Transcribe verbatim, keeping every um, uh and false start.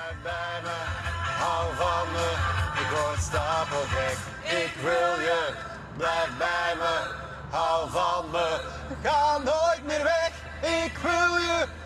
Blijf bij me, hou van me, ik word stapelgek. Ik wil je, blijf bij me, hou van me, ga nooit meer weg. Ik wil je.